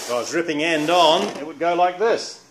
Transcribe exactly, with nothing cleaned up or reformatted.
If I was ripping end on, it would go like this.